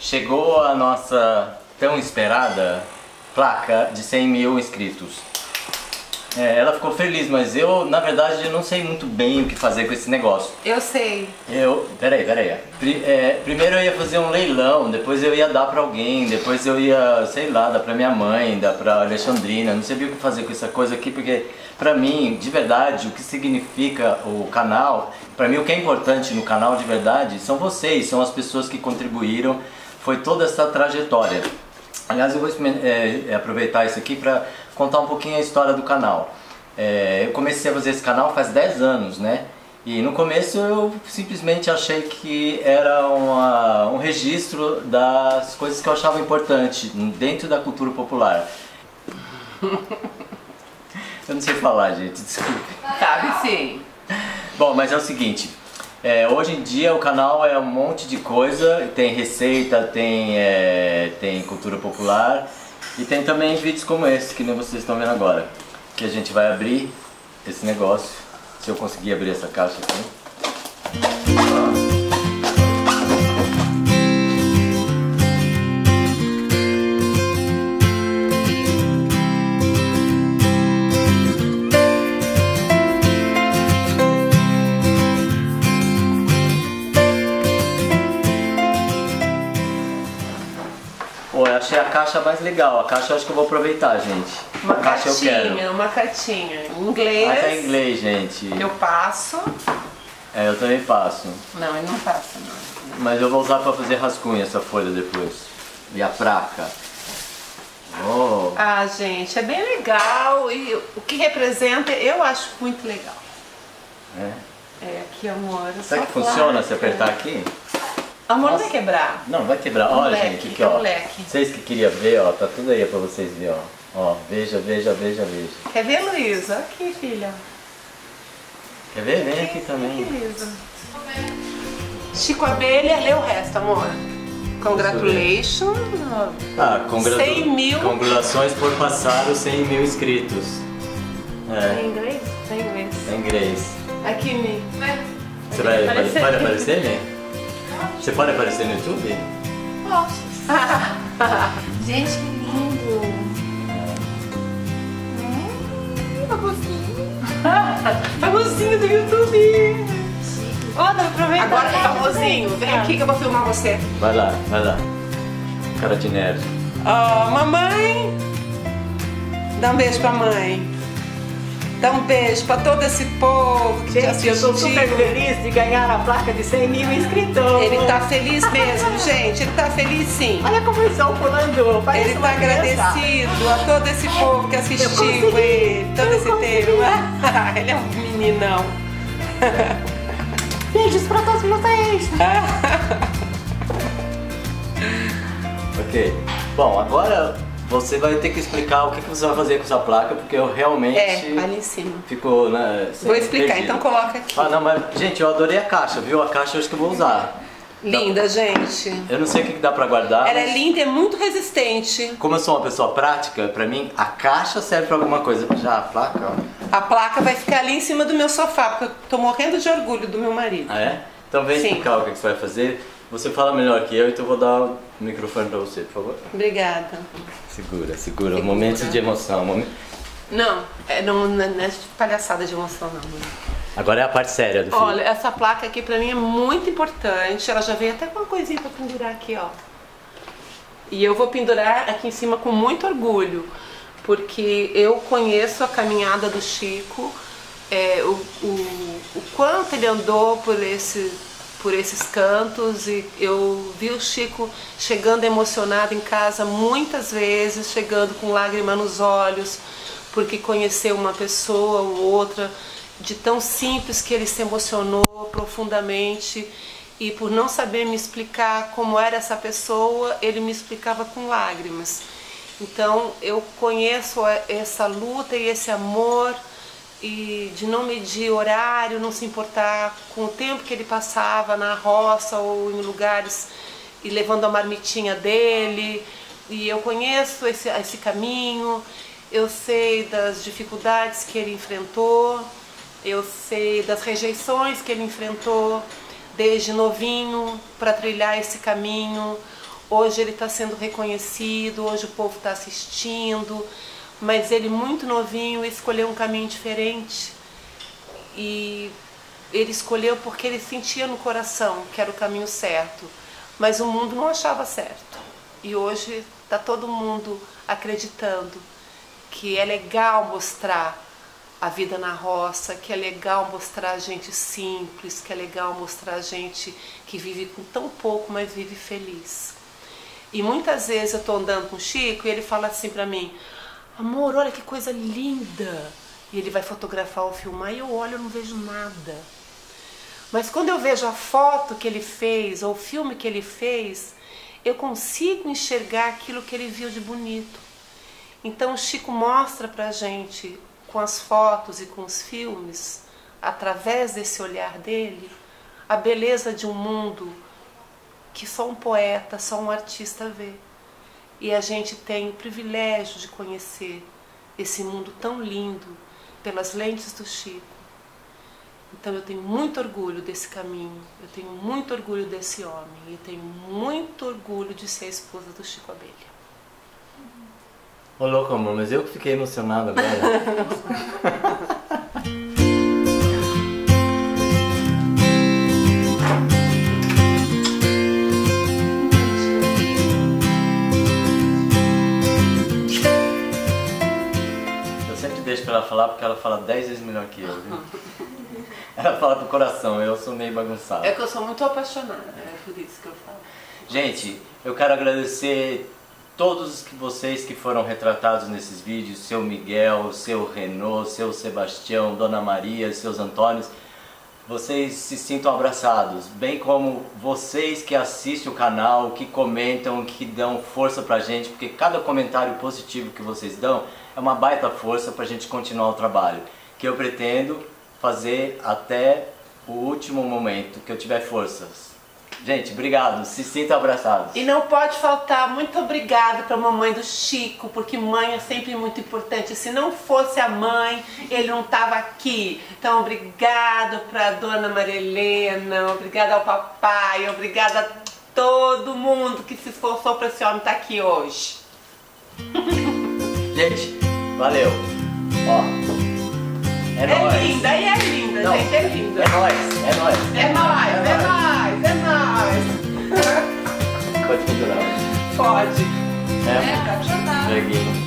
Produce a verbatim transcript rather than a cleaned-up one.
chegou a nossa tão esperada placa de cem mil inscritos. É, ela ficou feliz, mas eu, na verdade, eu não sei muito bem o que fazer com esse negócio. Eu sei. Eu, peraí, peraí. Pri, é, primeiro eu ia fazer um leilão, depois eu ia dar pra alguém, depois eu ia, sei lá, dar pra minha mãe, dar pra Alexandrina. Não sabia o que fazer com essa coisa aqui, porque pra mim, de verdade, o que significa o canal, pra mim o que é importante no canal de verdade são vocês, são as pessoas que contribuíram, foi toda essa trajetória. Aliás, eu vou é, aproveitar isso aqui para contar um pouquinho a história do canal. É, eu comecei a fazer esse canal faz dez anos, né? E no começo eu simplesmente achei que era uma, um registro das coisas que eu achava importante dentro da cultura popular. Eu não sei falar, gente, desculpe. Sabe sim. Bom, mas é o seguinte. É, hoje em dia o canal é um monte de coisa, tem receita, tem, é, tem cultura popular e tem também vídeos como esse, que nem vocês estão vendo agora. Que a gente vai abrir esse negócio, se eu conseguir abrir essa caixa aqui. Pô, eu achei a caixa mais legal. A caixa eu acho que eu vou aproveitar, gente. Uma a caixa cartinha, eu quero. uma cartinha. Em inglês. Ah, tá em inglês, gente. Eu passo. É, eu também passo. Não, ele não passa, não. Mas eu vou usar pra fazer rascunho essa folha depois. E a placa. Oh. Ah, gente, é bem legal. E o que representa, eu acho muito legal. É? É, aqui, amor. Será que funciona se apertar aqui? Amor, não Nossa. vai quebrar. Não, vai quebrar. Olha, moleque, gente, aqui, é ó. moleque. Vocês que queriam ver, ó, tá tudo aí pra vocês verem, ó. Ó, veja, veja, veja, veja. Quer ver, Luísa? Aqui, filha. Quer ver? Vem aqui também. Aqui, Luísa. Chico Abelha, lê o resto, amor. Congratulations. Ah, congratu... cem mil. Congratulações por passar os cem mil inscritos. É É, inglês? É inglês. em inglês. Aqui, Mi. Você vai apare- Aparecer. pode aparecer, né? Você pode aparecer no YouTube? Posso. Gente, que lindo. Hum, famosinho. Famosinho do YouTube. Ó, dá pra aproveitar. Agora, famosinho, vem aqui que eu vou filmar você. Vai lá, vai lá. Cara de nerd. Ó, mamãe. Dá um beijo pra mãe. Dá um beijo pra todo esse povo que te Gente, eu tô assistiu. super feliz de ganhar a placa de cem mil inscritos. Ele tá feliz mesmo, gente. Ele tá feliz sim. Olha como eles estão pulando. Parece Ele uma tá criança. agradecido a todo esse povo que assistiu consegui, ele todo eu esse consegui. tempo. Ele é um meninão. Beijos pra todos vocês. Ok. Bom, agora você vai ter que explicar o que que você vai fazer com essa placa, porque eu realmente É, ali em cima. fico, né, Vou explicar, perdido. então coloca aqui. Ah, não, mas, gente, eu adorei a caixa, viu? A caixa eu acho que eu vou usar. Linda, gente. Eu não sei o que que dá pra guardar. Ela é mas linda e é muito resistente. Como eu sou uma pessoa prática, pra mim a caixa serve pra alguma coisa. Já a placa, ó. A placa vai ficar ali em cima do meu sofá, porque eu tô morrendo de orgulho do meu marido. Ah, é? Então vem Sim. explicar o que que você vai fazer. Você fala melhor que eu, então eu vou dar o microfone pra você, por favor. Obrigada. Segura, segura. Segura. Momentos de emoção. momen- Não, é, não, não é de palhaçada de emoção, não. Agora é a parte séria do filme. Olha, essa placa aqui pra mim é muito importante. Ela já veio até com uma coisinha pra pendurar aqui, ó. E eu vou pendurar aqui em cima com muito orgulho, porque eu conheço a caminhada do Chico, é, o, o, o quanto ele andou por, esse, por esses cantos, e eu vi o Chico chegando emocionado em casa muitas vezes, chegando com lágrima nos olhos, porque conheceu uma pessoa ou outra, de tão simples que ele se emocionou profundamente, e por não saber me explicar como era essa pessoa, ele me explicava com lágrimas. Então eu conheço essa luta e esse amor, e de não medir horário, não se importar com o tempo que ele passava na roça ou em lugares e levando a marmitinha dele. E eu conheço esse, esse caminho, eu sei das dificuldades que ele enfrentou, eu sei das rejeições que ele enfrentou desde novinho para trilhar esse caminho, Hoje ele está sendo reconhecido, hoje o povo está assistindo, mas ele muito novinho escolheu um caminho diferente. E ele escolheu porque ele sentia no coração que era o caminho certo, mas o mundo não achava certo. E hoje está todo mundo acreditando que é legal mostrar a vida na roça, que é legal mostrar a gente simples, que é legal mostrar a gente que vive com tão pouco, mas vive feliz. E muitas vezes eu estou andando com o Chico e ele fala assim pra mim: amor, olha que coisa linda. E ele vai fotografar ou filmar e eu olho e não vejo nada. Mas quando eu vejo a foto que ele fez ou o filme que ele fez, eu consigo enxergar aquilo que ele viu de bonito. Então o Chico mostra pra gente, com as fotos e com os filmes, através desse olhar dele, a beleza de um mundo que só um poeta, só um artista vê. E a gente tem o privilégio de conhecer esse mundo tão lindo pelas lentes do Chico. Então eu tenho muito orgulho desse caminho, eu tenho muito orgulho desse homem, e tenho muito orgulho de ser a esposa do Chico Abelha. Ô louco, amor, mas eu que fiquei emocionado agora. Eu sempre deixo pra ela falar porque ela fala dez vezes melhor que eu, viu? Ela fala do coração, eu sou meio bagunçado. É que eu sou muito apaixonada, é por isso que eu falo. Gente, eu quero agradecer todos vocês que foram retratados nesses vídeos, seu Miguel, seu Renault, seu Sebastião, Dona Maria, seus Antônios. Vocês se sintam abraçados, bem como vocês que assistem o canal, que comentam, que dão força pra gente, porque cada comentário positivo que vocês dão é uma baita força pra gente continuar o trabalho, que eu pretendo fazer até o último momento que eu tiver forças. Gente, obrigado, se sintam abraçados. E não pode faltar muito obrigado para a mamãe do Chico, porque mãe é sempre muito importante. Se não fosse a mãe, ele não estava aqui. Então, obrigado para a Dona Maria Helena, obrigado ao papai, obrigado a todo mundo que se esforçou para esse homem estar aqui hoje. Gente, valeu. Ó. É, É nóis. linda, e é linda, Não, gente, é linda. É nóis, é nóis. É nóis, é nóis, é nóis. Pode continuar. Pode. É? É, pode jogar. Peguei.